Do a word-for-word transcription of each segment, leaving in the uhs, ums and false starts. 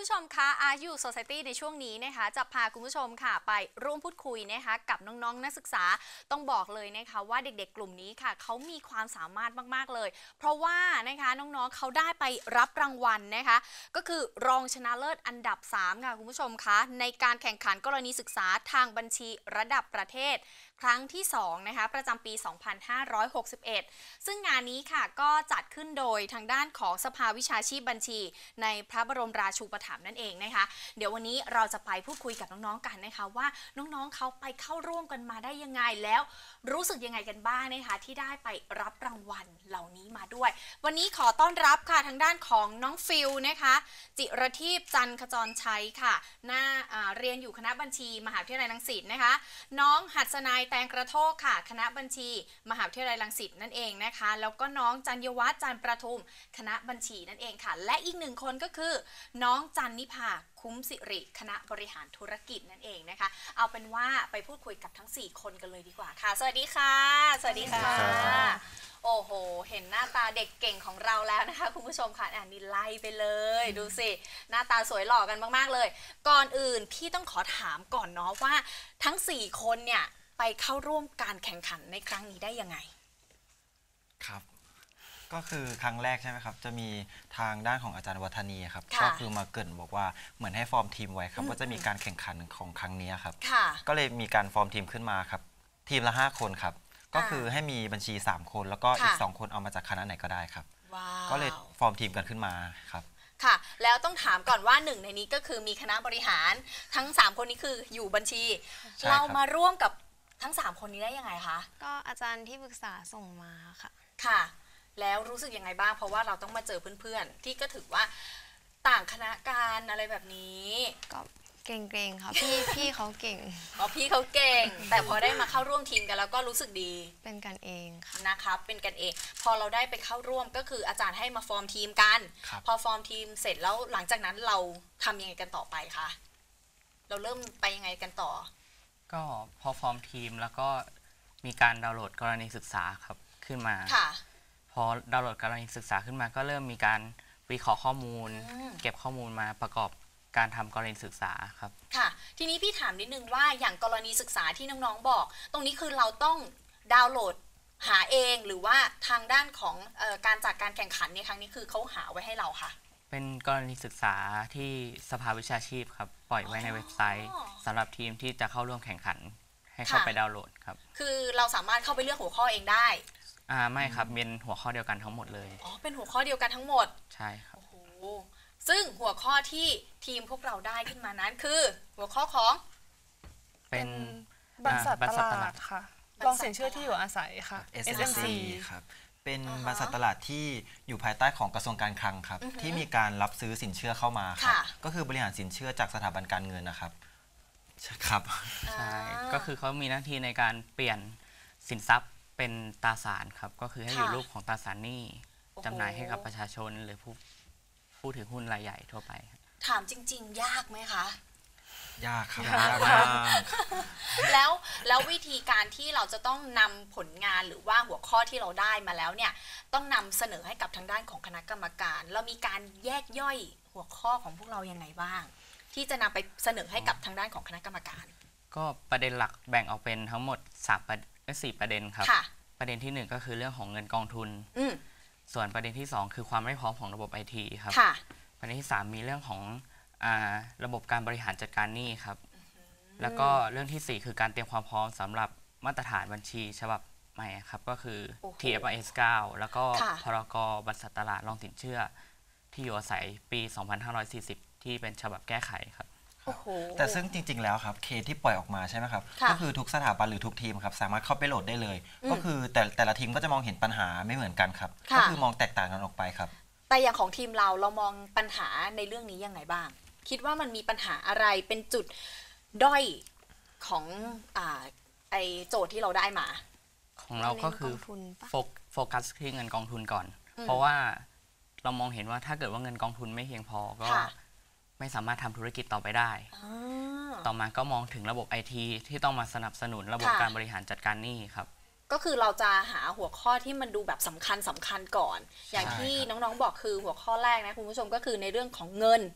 ผู้ชมคะ อาร์ ยู Society ในช่วงนี้นะคะจะพาคุณผู้ชมค่ะไปร่วมพูดคุยนะคะกับน้องๆ น, นักศึกษาต้องบอกเลยนะคะว่าเด็กๆกลุ่มนี้ค่ะเขามีความสามารถมากๆเลยเพราะว่านะคะน้องๆเขาได้ไปรับรางวัลนะคะก็คือรองชนะเลิศอันดับสามค่ะคุณผู้ชมคะในการแข่งขันกรณีศึกษาทางบัญชีระดับประเทศครั้งที่สองนะคะประจำปี สองพันห้าร้อยหกสิบเอ็ด ซึ่งงานนี้ค่ะก็จัดขึ้นโดยทางด้านของสภาวิชาชีพบัญชีในพระบรมราชูปถัมภ์นั่นเองนะคะเดี๋ยววันนี้เราจะไปพูดคุยกับน้องๆกันนะคะว่าน้องๆเขาไปเข้าร่วมกันมาได้ยังไงแล้วรู้สึกยังไงกันบ้างนะคะที่ได้ไปรับรางวัลเหล่านี้มาด้วยวันนี้ขอต้อนรับค่ะทางด้านของน้องฟิลนะคะจิรทีพจันทร์ขจรชัยค่ะหน้าเรียนอยู่คณะบัญชีมหาวิทยาลัยรังสิตนะคะน้องหัสนัยแตงกระโทกค่ะคณะบัญชีมหาวิทยาลัยรังสิตนั่นเองนะคะแล้วก็น้องจันยวัฒน์จันประทุมคณะบัญชีนั่นเองค่ะและอีกหนึ่งคนก็คือน้องจันนิภาคุ้มสิริคณะบริหารธุรกิจนั่นเองนะคะเอาเป็นว่าไปพูดคุยกับทั้งสี่คนกันเลยดีกว่าค่ะสวัสดีค่ะสวัสดีค่ะโอ้โหเห็นหน้าตาเด็กเก่งของเราแล้วนะคะคุณผู้ชมค่ะอันนี้ไล่ไปเลยดูสิหน้าตาสวยหล่อกันมากๆเลยก่อนอื่นพี่ต้องขอถามก่อนเนาะว่าทั้งสี่คนเนี่ยไปเข้าร่วมการแข่งขันในครั้งนี้ได้ยังไงครับก็คือครั้งแรกใช่ไหมครับจะมีทางด้านของอาจารย์วัฒนีครับก็คือมาเกริ่นบอกว่าเหมือนให้ฟอร์มทีมไว้ครับว่าจะมีการแข่งขันของครั้งนี้ครับก็เลยมีการฟอร์มทีมขึ้นมาครับทีมละห้าคนครับก็คือให้มีบัญชีสามคนแล้วก็อีกสองคนเอามาจากคณะไหนก็ได้ครับก็เลยฟอร์มทีมกันขึ้นมาครับค่ะแล้วต้องถามก่อนว่าหนึ่งในนี้ก็คือมีคณะบริหารทั้งสามคนนี้คืออยู่บัญชีเรามาร่วมกับทั้งสามคนนี้ได้ยังไงคะก็อาจารย์ที่ปรึกษาส่งมาค่ะค่ะแล้วรู้สึกยังไงบ้างเพราะว่าเราต้องมาเจอเพื่อนๆที่ก็ถือว่าต่างคณะการอะไรแบบนี้ก็เก่งๆค่ะพี่พี่เขาเก่งอ๋อพี่เขาเก่งแต่พอได้มาเข้าร่วมทีมกันแล้วก็รู้สึกดีเป็นกันเองค่ะนะคะเป็นกันเองพอเราได้ไปเข้าร่วมก็คืออาจารย์ให้มาฟอร์มทีมกันพอฟอร์มทีมเสร็จแล้วหลังจากนั้นเราทำยังไงกันต่อไปคะเราเริ่มไปยังไงกันต่อก็พอฟอร์มทีมแล้วก็มีการดาวน์โหลดกรณีศึกษาครับขึ้นมาพอดาวน์โหลดกรณีศึกษาขึ้นมาก็เริ่มมีการวิเคราะห์ข้อมูลเก็บข้อมูลมาประกอบการทำกรณีศึกษาครับค่ะทีนี้พี่ถามนิดนึงว่าอย่างกรณีศึกษาที่น้องๆบอกตรงนี้คือเราต้องดาวน์โหลดหาเองหรือว่าทางด้านของเอ่อการจัดการแข่งขันในครั้งนี้คือเขาหาไว้ให้เราค่ะเป็นกรณีศึกษาที่สภาวิชาชีพครับปล่อยไว้ในเว็บไซต์สำหรับทีมที่จะเข้าร่วมแข่งขันให้เข้าไปดาวน์โหลดครับคือเราสามารถเข้าไปเลือกหัวข้อเองได้อ่าไม่ครับเป็นหัวข้อเดียวกันทั้งหมดเลยอ๋อเป็นหัวข้อเดียวกันทั้งหมดใช่ครับโอ้โหซึ่งหัวข้อที่ทีมพวกเราได้ขึ้นมานั้นคือหัวข้อของเป็นบรรษัทตลาดค่ะรองสินเชื่อที่อยู่อาศัยค่ะเอส เอ็ม ซี ครับเป็นบริษัทตลาดที่อยู่ภายใต้ของกระทรวงการคลังครับที่มีการรับซื้อสินเชื่อเข้ามาครับก็คือบริหารสินเชื่อจากสถาบันการเงินนะครับครับใช่ก็คือเขามีหน้าที่ในการเปลี่ยนสินทรัพย์เป็นตราสารครับก็คือให้อยู่รูปของตราสารหนี้จำหน่ายให้กับประชาชนหรือผู้ผู้ถือหุ้นรายใหญ่ทั่วไปถามจริงๆยากไหมคะยากครับยากมากแล้วแล้ววิธีการที่เราจะต้องนำผลงานหรือว่าหัวข้อที่เราได้มาแล้วเนี่ยต้องนำเสนอให้กับทางด้านของคณะกรรมการเรามีการแยกย่อยหัวข้อของพวกเรายังไงบ้างที่จะนำไปเสนอให้กับทางด้านของคณะกรรมการก็ประเด็นหลักแบ่งออกเป็นทั้งหมดสามประเด็นสี่ประเด็นครับประเด็นที่หนึ่งก็คือเรื่องของเงินกองทุนส่วนประเด็นที่สองคือความไม่พร้อมของระบบ ไอ ที ครับประเด็นที่สามมีเรื่องของระบบการบริหารจัดการหนี้ครับแล้วก็เรื่องที่สี่คือการเตรียมความพร้อมสำหรับมาตรฐานบัญชีฉบับใหม่ครับก็คือ ที เอฟ อาร์ เอส เก้า แล้วก็พรก.บรรษัทตลาดรองสินเชื่อที่อยู่อาศัยปี สองพันห้าร้อยสี่สิบ ที่เป็นฉบับแก้ไขครับแต่ซึ่งจริงๆแล้วครับเคสที่ปล่อยออกมาใช่ไหมครับก็คือทุกสถาบันหรือทุกทีมครับสามารถเข้าไปโหลดได้เลยก็คือแต่แต่ละทีมก็จะมองเห็นปัญหาไม่เหมือนกันครับก็คือมองแตกต่างกันออกไปครับแต่อย่างของทีมเราเรามองปัญหาในเรื่องนี้ยังไงบ้างคิดว่ามันมีปัญหาอะไรเป็นจุดด้อยของอ่าไอโจทย์ที่เราได้มาของเราก็คือโฟกัสที่เงินกองทุนก่อนเพราะว่าเรามองเห็นว่าถ้าเกิดว่าเงินกองทุนไม่เพียงพอก็ไม่สามารถทำธุรกิจต่อไปได้ต่อมาก็มองถึงระบบ ไอ ที ที่ต้องมาสนับสนุนระบบการบริหารจัดการหนี้ครับก็คือเราจะหาหัวข้อที่มันดูแบบสำคัญสำคัญก่อนอย่างที่น้องๆบอกคือหัวข้อแรกนะคุณผู้ชมก็คือในเรื่องของเงิน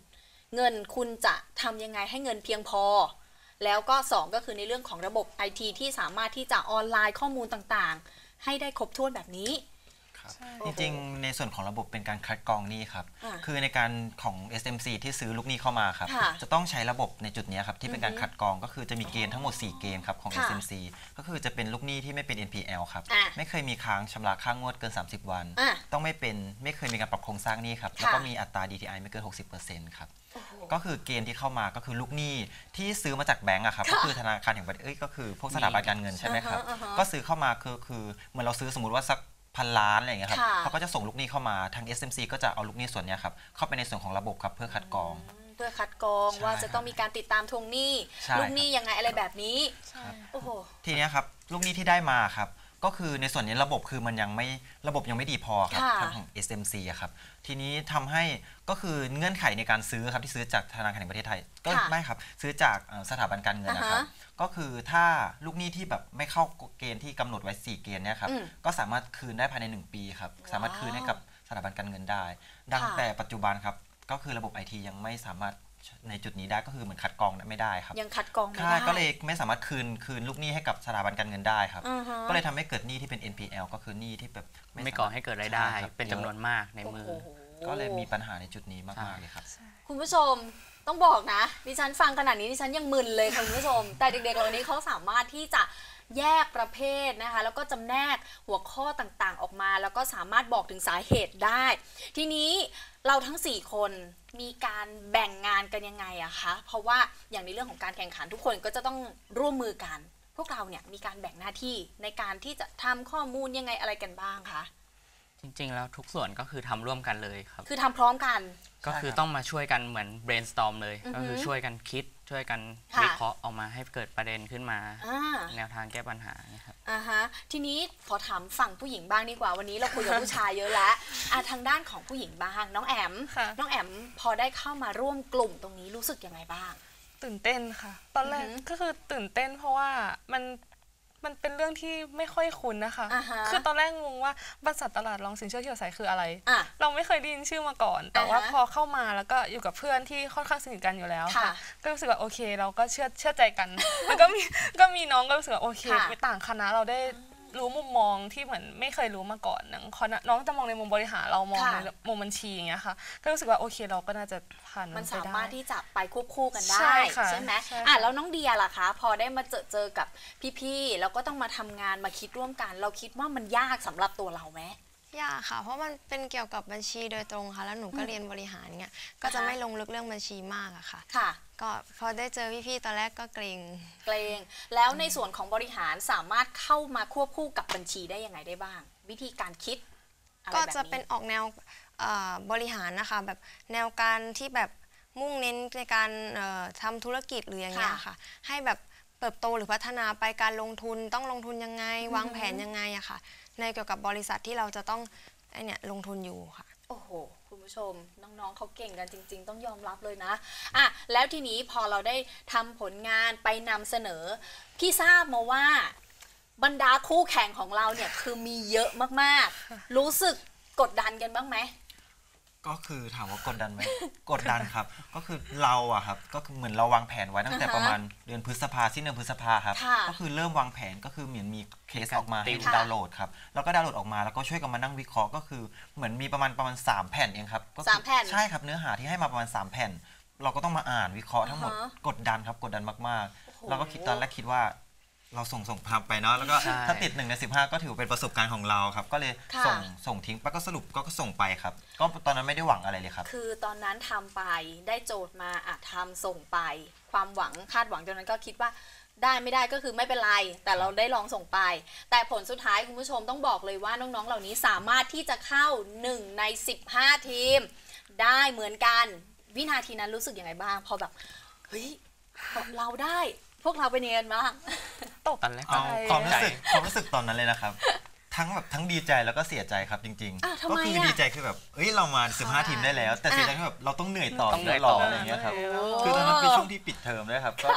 เงินคุณจะทำยังไงให้เงินเพียงพอแล้วก็สองก็คือในเรื่องของระบบ ไอ ที ที่สามารถที่จะออนไลน์ข้อมูลต่างๆให้ได้ครบถ้วนแบบนี้จริงๆในส่วนของระบบเป็นการคัดกรองหนี้ครับคือในการของ เอส เอ็ม ซี ที่ซื้อลูกหนี้เข้ามาครับจะต้องใช้ระบบในจุดนี้ครับที่เป็นการคัดกรองก็คือจะมีเกณฑ์ทั้งหมดสี่เกณฑ์ครับของ เอส เอ็ม ซี ก็คือจะเป็นลูกหนี้ที่ไม่เป็น เอ็น พี แอล ครับไม่เคยมีค้างชำระค่างวดเกินสามสิบวันต้องไม่เป็นไม่เคยมีการปรับโครงสร้างหนี้ครับแล้วก็มีอัตรา ดี ที ไอ ไม่เกิน หกสิบเปอร์เซ็นต์ ครับก็คือเกณฑ์ที่เข้ามาก็คือลูกหนี้ที่ซื้อมาจากแบงก์อะครับก็คือธนาคารแห่งประเทศเอ้ยก็คือพวกสถาบันการเงินใช่ไหมครับก็ซื้อเข้ามาคือคือเหมือนเราซื้อสมมุติว่าสักพันล้านอะไรอย่างเงี้ยครับเขาก็จะส่งลูกหนี้เข้ามาทาง เอส เอ็ม ซี ก็จะเอาลูกหนี้ส่วนนี้ครับเข้าไปในส่วนของระบบครับเพื่อคัดกรองเพื่อคัดกรองว่าจะต้องมีการติดตามทวงหนี้ลูกหนี้ยังไงอะไรแบบนี้โอ้โหทีนี้ครับลูกหนี้ที่ได้มาครับก็คือในส่วนนี้ระบบคือมันยังไม่ระบบยังไม่ดีพอครับทางของ เอส เอ็ม ซี อะครับทีนี้ทำให้ก็คือเงื่อนไขในการซื้อครับที่ซื้อจากธนาคารแห่งประเทศไทยก็ไม่ครับซื้อจากสถาบันการเงินนะครับก็คือถ้าลูกหนี้ที่แบบไม่เข้าเกณฑ์ที่กำหนดไว้สี่เกณฑ์เนี่ยครับก็สามารถคืนได้ภายในหนึ่งปีครับสามารถคืนให้กับสถาบันการเงินได้ดังแต่ปัจจุบันครับก็คือระบบ ไอ ที ยังไม่สามารถในจุดนี้ได้ก็คือเหมือนคัดกรองไม่ได้ครับยังคัดกรองไม่ได้ก็เลยไม่สามารถคืนคืนลูกหนี้ให้กับสถาบันการเงินได้ครับก็เลยทำให้เกิดหนี้ที่เป็น เอ็น พี แอล ก็คือหนี้ที่แบบไม่ก่อให้เกิดรายได้เป็นจำนวนมากในมือก็เลยมีปัญหาในจุดนี้มากๆเลยครับคุณผู้ชมต้องบอกนะดิฉันฟังขนาดนี้ดิฉันยังมึนเลยคุณผู้ชมแต่เด็กๆเหล่านี้เขาสามารถที่จะแยกประเภทนะคะแล้วก็จำแนกหัวข้อต่างๆออกมาแล้วก็สามารถบอกถึงสาเหตุได้ทีนี้เราทั้งสี่คนมีการแบ่งงานกันยังไงอะคะเพราะว่าอย่างในเรื่องของการแข่งขันทุกคนก็จะต้องร่วมมือกันพวกเราเนี่ยมีการแบ่งหน้าที่ในการที่จะทำข้อมูลยังไงอะไรกันบ้างคะจริงๆแล้วทุกส่วนก็คือทำร่วมกันเลยครับคือทำพร้อมกันก็คือต้องมาช่วยกันเหมือน brainstorm เลยก็คือช่วยกันคิดช่วยกันวิเคราะห์ออกมาให้เกิดประเด็นขึ้นมาแนวทางแก้ปัญหาครับอ่าฮะทีนี้ขอถามฝั่งผู้หญิงบ้างดีกว่าวันนี้เราคุยกับผู้ชายเยอะแล้วอ่ะทางด้านของผู้หญิงบ้างน้องแอมน้องแอมพอได้เข้ามาร่วมกลุ่มตรงนี้รู้สึกยังไงบ้างตื่นเต้นค่ะตอนแรกก็คือตื่นเต้นเพราะว่ามันมันเป็นเรื่องที่ไม่ค่อยคุ้นนะคะ uh-huh. คือตอนแรกงงว่าบริษัทตลาดรองสินเชื่อที่อยู่อาศัยคืออะไร uh. เราไม่เคยได้ยินชื่อมาก่อน แต่ uh-huh. ว่าพอเข้ามาแล้วก็อยู่กับเพื่อนที่ค่อนข้างสนิทกันอยู่แล้วค่ะ ก็รู้สึกว่าโอเคเราก็เชื่อเชื่อใจกัน แล้วก็มีก็มีน้องก็รู้สึกว่าโอเคไปต่างคณะเราได้รู้มุมมองที่เหมือนไม่เคยรู้มาก่อนน้องจะมองในมุมบริหารเรามองในมุมบัญชีอย่างเงี้ยค่ะก็รู้สึกว่าโอเคเราก็น่าจะผ่านมันสามารถที่จะไปควบคู่กันได้ใช่ไหมอ่ะแล้วน้องเดียล่ะคะพอได้มาเจอเจอกับพี่ๆแล้วก็ต้องมาทำงานมาคิดร่วมกันเราคิดว่ามันยากสำหรับตัวเราไหมยากค่ะเพราะมันเป็นเกี่ยวกับบัญชีโดยตรงค่ะแล้วหนูก็เรียนบริหารเนี่ยก็จะไม่ลงลึกเรื่องบัญชีมากอะค่ะค่ะก็พอได้เจอพี่ๆตอนแรกก็เกรงเกรงแล้วในส่วนของบริหารสามารถเข้ามาควบคู่กับบัญชีได้ยังไงได้บ้างวิธีการคิดก็จะเป็นออกแนวบริหารนะคะแบบแนวการที่แบบมุ่งเน้นในการทำธุรกิจหรืออย่างเงี้ยค่ะให้แบบเติบโตหรือพัฒนาไปการลงทุนต้องลงทุนยังไงวางแผนยังไงอะค่ะในเกี่ยวกับบริษัทที่เราจะต้องไอเนี่ยลงทุนอยู่ค่ะโอ้โหคุณผู้ชมน้องๆเขาเก่งกันจริงๆต้องยอมรับเลยนะอ่ะแล้วทีนี้พอเราได้ทำผลงานไปนำเสนอพี่ทราบมาว่าบรรดาคู่แข่งของเราเนี่ยคือมีเยอะมากๆรู้สึกกดดันกันบ้างไหมก็คือถามว่ากดดันไหมกดดันครับก็คือเราอะครับก็คือเหมือนเราวางแผนไว้ตั้งแต่ประมาณเดือนพฤษภาสิ้นเดือนพฤษภาครับก็คือเริ่มวางแผนก็คือเหมือนมีเคสออกมาให้ดาวน์โหลดครับแล้วก็ดาวน์โหลดออกมาแล้วก็ช่วยกันมานั่งวิเคราะห์ก็คือเหมือนมีประมาณประมาณสามแผ่นเองครับสามแผ่นใช่ครับเนื้อหาที่ให้มาประมาณสามแผ่นเราก็ต้องมาอ่านวิเคราะห์ทั้งหมดกดดันครับกดดันมากๆเราก็คิดตอนแรกคิดว่าเราส่งส่งทำไปเนาะแล้วก็ถ้าติดหนึ่งในสิบห้าก็ถือเป็นประสบการณ์ของเราครับก็เลยส่งส่งทิ้งแล้วก็สรุปก็ส่งไปครับก็ตอนนั้นไม่ได้หวังอะไรเลยครับคือตอนนั้นทำไปได้โจทย์มาอ่ะทำส่งไปความหวังคาดหวังตอนนั้นก็คิดว่าได้ไม่ได้ก็คือไม่เป็นไรแต่เราได้ลองส่งไปแต่ผลสุดท้ายคุณผู้ชมต้องบอกเลยว่าน้องๆเหล่านี้สามารถที่จะเข้าหนึ่งในสิบห้าทีมได้เหมือนกันวินาทีนั้นรู้สึกยังไงบ้างพอแบบเฮ้ยเราได้พวกเราเป็นยังไงบ้างตกกันแล้วความรู้สึกความรู้สึกตอนนั้นเลยนะครับทั้งแบบทั้งดีใจแล้วก็เสียใจครับจริงๆก็คือดีใจคือแบบเอ้ยเรามาสิบห้าทีมได้แล้วแต่เสียใจคือแบบเราต้องเหนื่อยต่อต้องเหนื่อยต่ออะไรอย่างเงี้ยครับคือตอนนั้นเป็นช่วงที่ปิดเทอมด้วยครับก็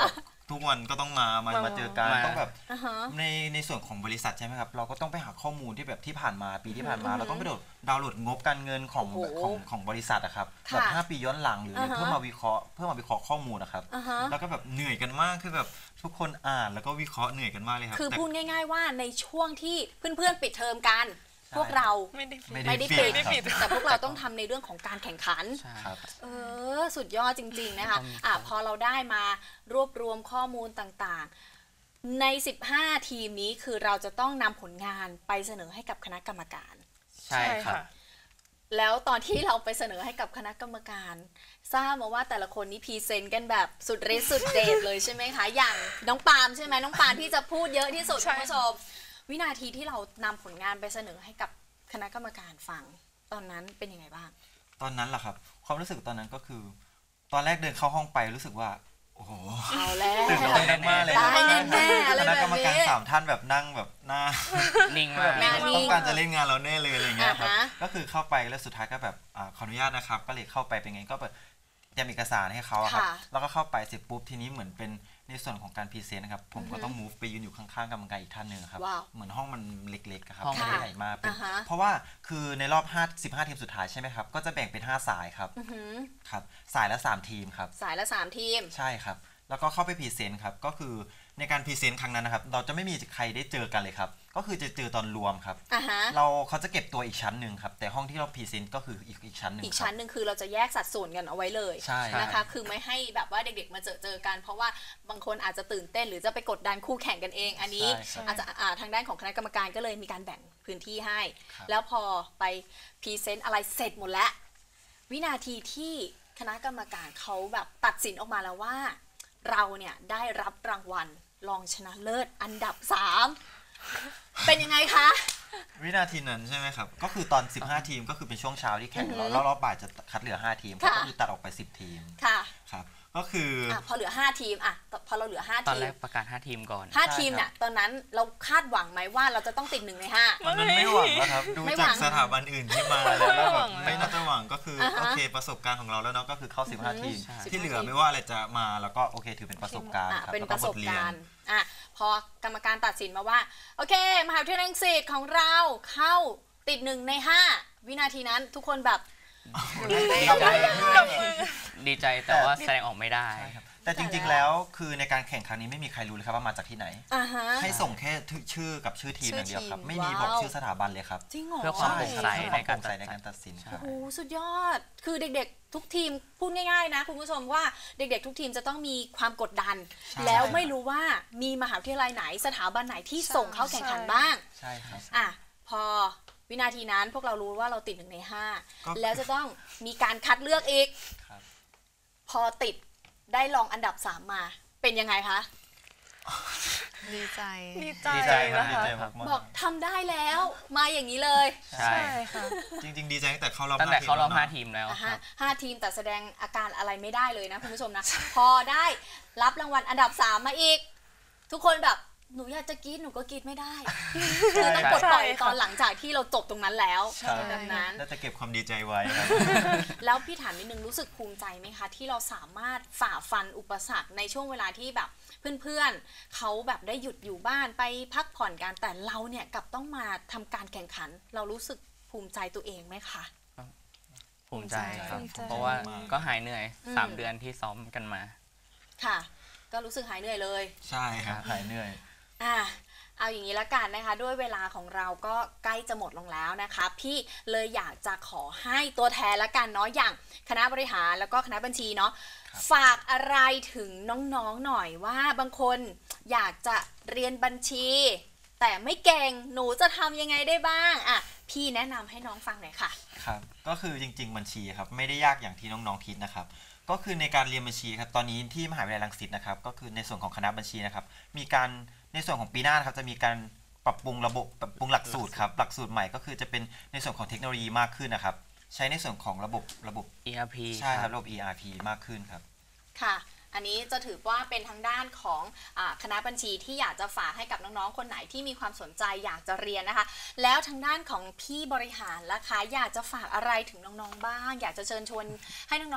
ทุกวันก็ต้องมามามามาเจอกันมาต้องแบบอ่าฮะในในส่วนของบริษัทใช่ไหมครับเราก็ต้องไปหาข้อมูลที่แบบที่ผ่านมาปีที่ผ่านมาเราต้องไปโดดดาวน์โหลดงบการเงินของโอ้โหของของบริษัทอะครับค่ะแบบห้าปีย้อนหลังหรืออะไรอ่าฮะเพื่อมาวิเคราะห์เพื่อมาวิเคราะห์ข้อมูลนะครับอ่าฮะแล้วก็แบบเหนื่อยกันมากคือแบบทุกคนอ่านแล้วก็วิเคราะห์เหนื่อยกันมากเลยครับคือแต่พูดง่าย ๆว่าในช่วงที่เพื่อนๆปิดเทอมกันใช่พวกเราไม่ได้ไม่ไม่ได้ปิปิดดครับแต่พวกเราต้องทำในเรื่องของการแข่งขันใช่ครับเออสุดยอดจริง ๆ นะคะต้องมีอ่ะพอเราได้มารวบรวมข้อมูลต่างๆ ใน สิบห้า ทีมนี้คือเราจะต้องนำผลงานไปเสนอให้กับคณะกรรมการใช่ครับแล้วตอนที่เราไปเสนอให้กับคณะกรรมการ ทราบมาว่าแต่ละคนนี้พรีเซนต์กันแบบสุดฤทธิ์สุดเดชเลยใช่ไหมคะ อย่างน้องปาล์มใช่ไหมน้องปาล์มที่จะพูดเยอะที่สุดใช่คุณผู้ชมวินาทีที่เรานำผลงานไปเสนอให้กับคณะกรรมการฟังตอนนั้นเป็นยังไงบ้างตอนนั้นแหละครับความรู้สึกตอนนั้นก็คือ ตอนแรกเดินเข้าห้องไปรู้สึกว่าโอ้โหเอาแล้วตื่นเต้นมากเลยตายแน่ๆอะไรคแบณะบกรรมการนี้สามท่านแบบนั่งแบบหน้านิ่งแบมากบหน้านิ่งต้องการจะเล่นงานเราแน่เลยอะไรเงี้ยครับอ่าฮะก็คือเข้าไปแล้วสุดท้ายก็แบบอ่าขออนุญาตนะครับ ก็เลยเข้าไปเป็นไงก็แบบเตรียมเอกสารให้เขาอะครับค่ะแล้วก็เข้าไปเสร็จปุ๊บทีนี้เหมือนเป็นในส่วนของการพรีเซนต์นะครับผมก็ต้อง move ไปยืนอยู่ข้างๆกรรมการอีกท่านหนึ่งครับว้าวเหมือนห้องมันเล็กๆอะครับห้องไม่ได้ใหญ่มากเป็นอ่าฮะเพราะว่าคือในรอบห้า สิบห้าทีมสุดท้ายใช่ไหมครับก็จะแบ่งเป็นห้าสายครับอื้อหือครับสายละสามทีมครับสายละสามทีมใช่ครับ แล้วก็เข้าไปพรีเซนต์ครับ ก็คือในการพรีเซนต์ครั้งนั้นนะครับ เราจะไม่มีใครได้เจอกันเลยครับ ก็คือจะเจอตอนรวมครับอ่าฮะเราเขาจะเก็บตัวอีกชั้นหนึ่งครับ แต่ห้องที่เราพรีเซนต์ก็คืออีกอีกชั้นหนึ่งอีกครัชั้บนหนึ่งคือเราจะแยกสัดส่วนกันเอาไว้เลยใช่นะคะ คือไม่ให้แบบว่าเด็กๆมาเจอเจอกัน เพราะว่าบางคนอาจจะตื่นเต้นหรือจะไปกดดันคู่แข่งกันเอง อันนี้ใช่ครับอาจจะอ่าทางด้านของคณะกรรมการก็เลยมีการแบ่งพื้นที่ให้ครับแล้วพอไปพรีเซนต์อะไรเสร็จหมดแล้ว วินาทีที่คณะกรรมการเขาแบบตัดสินออกมาแล้วว่า เราเนี่ยได้รับรางวัลรองชนะเลิศอันดับสามเป็นยังไงคะวินาทีนั้นใช่ไหมครับ ก็คือตอน สิบห้า ทีมก็คือเป็นช่วงเช้าที่แข่งอือฮึแล้วแล้วรอบบ่ายจะคัดเหลือ ห้า ทีมค่ะก็คือตัดออกไป สิบ ทีมค่ะครับ ก็คืออ่ะพอเหลือห้าทีมอ่ะพอเราเหลือห้าตอนทีแรมกประกาศห้าทีมก่อนห้าใช่ทีมเนี่ยครับตอนนั้นเราคาดหวังไหมว่าเราจะต้องติดหนึ่งในห้าตอนนั้นไม่หวังแล้วครับ ดูไม่หวัจากงสถาบันอื่นที่มาแล้วแล้วแบบไม่ไม่หวังน่าจะหวังก็คืออาฮะโอเคประสบการณ์ของเราแล้วเนาะก็คือเข้า สิบห้า ทีมใช่ที่เหลือไม่ว่าอะไรจะมาแล้วก็โอเคถือเป็นประสบการณ์อ่ะครับเป็นแล้วปก็ระบสทบเรียกาน รณ์อ่ะพอกรรมการตัดสินมาว่า โอเค มหาวิทยาลัยรังสิตของเราเข้าติดหนึ่งในห้าวินาทีนั้นทุกคนแบบดีใจดีใจแต่ว่าแสดงออกไม่ได้ใช่ครับแต่จริงๆ แล้วคือในการแข่งครั้งนี้ไม่มีใครรู้เลยครับว่ามาจากที่ไหนอ่าฮะให้ส่งแค่ชื่อกับชื่อทีมชื่ออย่างเดียวครับทีมไม่มีว้าวบอกชื่อสถาบันเลยครับจริงเหรอเพื่อความโปร่งใสช่ในการโปร่งใสตัดในการตัดสินคโอ้รับโหสุดยอด คือเด็กๆ ทุกทีมพูดง่ายๆนะคุณผู้ชมว่าเด็กๆ ทุกทีมจะต้องมีความกดดันใช่แล้วไม่รู้ว่ามีมหาวิทยาลัยไหนสถาบันไหนที่ส่งเข้าแข่งขันบ้างใช่ครับอ่ะพอวินาทีนั้นพวกเรารู้ว่าเราติดหนึ่งในห้าก็แล้วจะต้องมีการคัดเลือกอีกครับพอติดได้รองอันดับสามมา เป็นยังไงคะดีใจดีใจดีใจครับนะดีคะใจมากบอกทำได้แล้วมาอย่างนี้เลยใช่ใช่ค่ะๆจริง ๆ ดีใจตั้งแต่เข้ารอบตั้งแต่เข้ารอบทีมห้าแล้วนะทีมแล้วอ่ะคฮะรับห้าทีมแต่แสดงอาการอะไรไม่ได้เลยนะคุณผู้ชมนะ พอได้รับรางวัลอันดับสามมาอีก ทุกคนแบบหนูอยากจะกรีดหนูก็กรีดไม่ได้คือต้องปลดปล่อยใช่ค่ะตอนหลังจากที่เราจบตรงนั้นแล้วใช่แบบนั้นแล้วจะเก็บความดีใจไว้ครับแล้วพี่ถามนิดนึงรู้สึกภูมิใจไหมคะ ที่เราสามารถฝ่าฟันอุปสรรคในช่วงเวลาที่แบบเพื่อนๆเขาแบบได้หยุดอยู่บ้านไปพักผ่อนกันแต่เราเนี่ยกลับต้องมาทำการแข่งขัน เรารู้สึกภูมิใจตัวเองไหมคะภูมิใจครับภูมิใจเพราะว่าภูมิใจก็หายเหนื่อยอืมสามเดือนที่ซ้อมกันมาค่ะ ก็รู้สึกหายเหนื่อยเลยใช่ครับหายเหนื่อยอ่ะเอาอย่างนี้ละกันนะคะ ด้วยเวลาของเราก็ใกล้จะหมดลงแล้วนะคะ พี่เลยอยากจะขอให้ตัวแทนละกันเนาะอย่างคณะบริหารแล้วก็คณะบัญชีเนาะครับฝากอะไรถึงน้องๆหน่อยว่าบางคนอยากจะเรียนบัญชี แต่ไม่เก่งหนูจะทำยังไงได้บ้างอ่ะพี่แนะนำให้น้องฟังหน่อยค่ะครับก็คือจริง ๆ บัญชีครับไม่ได้ยากอย่างที่น้องๆคิดนะครับก็คือในการเรียนบัญชีครับตอนนี้ที่มหาวิทยาลัยรังสิตนะครับก็คือในส่วนของคณะบัญชีนะครับมีการในส่วนของปีหน้านะครับจะมีการปรับปรุงระบบปรับปรุงหลักสูตรครับหลักสูตรใหม่ก็คือจะเป็นในส่วนของเทคโนโลยีมากขึ้นนะครับใช้ในส่วนของระบบระบบอี อาร์ พีใช่ครับระบบ อี อาร์ พี มากขึ้นครับค่ะ อันนี้จะถือว่าเป็นทางด้านของอาคณะบัญชีที่อยากจะฝากให้กับน้องๆ คนไหนที่มีความสนใจอยากจะเรียนนะคะ แล้วทางด้านของพี่บริหารล่ะคะอยากจะฝากอะไรถึงน้องๆ บ้าง อยากจะเชิญชวนให้น้องๆ มา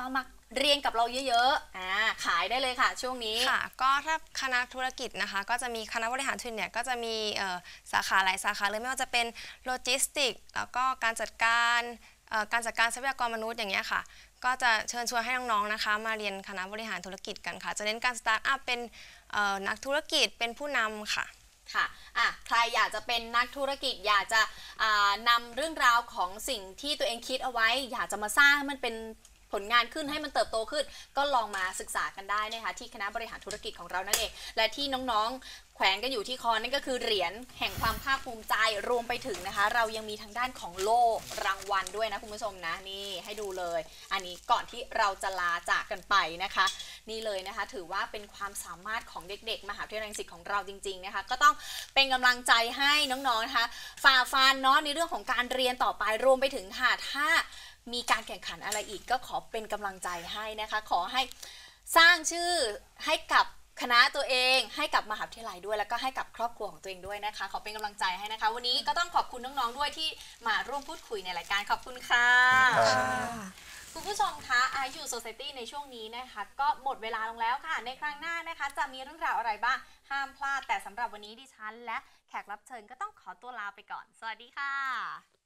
เรียนกับเราเยอะๆอ่าขายได้เลยค่ะช่วงนี้ค่ะก็ถ้าคณะธุรกิจนะคะก็จะมีคณะบริหารธุรกิจเนี่ยก็จะมีสาขาหลายสาขาเลยไม่ว่าจะเป็นโลจิสติกแล้วก็การจัดการการจัดการทรัพยากรมนุษย์อย่างเงี้ยค่ะก็จะเชิญชวนให้น้องๆนะคะมาเรียนคณะบริหารธุรกิจกันค่ะจะเน้นการสตาร์ทอัพเป็นนักธุรกิจเป็นผู้นำค่ะค่ะอ่ะใครอยากจะเป็นนักธุรกิจอยากจะนำเรื่องราวของสิ่งที่ตัวเองคิดเอาไว้อยากจะมาสร้างให้มันเป็นผลงานขึ้นให้มันเติบโตขึ้นก็ลองมาศึกษากันได้นะคะที่คณะบริหารธุรกิจของเรานั่นเองและที่น้องๆแขวนกันอยู่ที่คอนั่นก็คือเหรียญแห่งความภาคภูมิใจรวมไปถึงนะคะเรายังมีทางด้านของโล่รางวัลด้วยนะคุณผู้ชมนะนี่ให้ดูเลยอันนี้ก่อนที่เราจะลาจากกันไปนะคะนี่เลยนะคะถือว่าเป็นความสามารถของเด็กๆมหาวิทยาลัยรังสิตของเราจริงๆนะคะก็ต้องเป็นกำลังใจให้น้องๆนะคะฝ่าฟันเนาะในเรื่องของการเรียนต่อไปรวมไปถึงค่ะถ้ามีการแข่งขันอะไรอีกก็ขอเป็นกำลังใจให้นะคะขอให้สร้างชื่อให้กับคณะตัวเองให้กับมหาวิทยาลัยด้วยแล้วก็ให้กับครอบครัวของตัวเองด้วยนะคะขอเป็นกำลังใจให้นะคะวันนี้ก็ต้องขอบคุณน้องๆด้วยที่มาร่วมพูดคุยในรายการขอบคุณค่ะคุณผู้ชมคะอายุ Society ในช่วงนี้นะคะก็หมดเวลาลงแล้วค่ะในครั้งหน้านะคะจะมีเรื่องราวอะไรบ้างห้ามพลาดแต่สำหรับวันนี้ดิฉันและแขกรับเชิญก็ต้องขอตัวลาไปก่อนสวัสดีค่ะ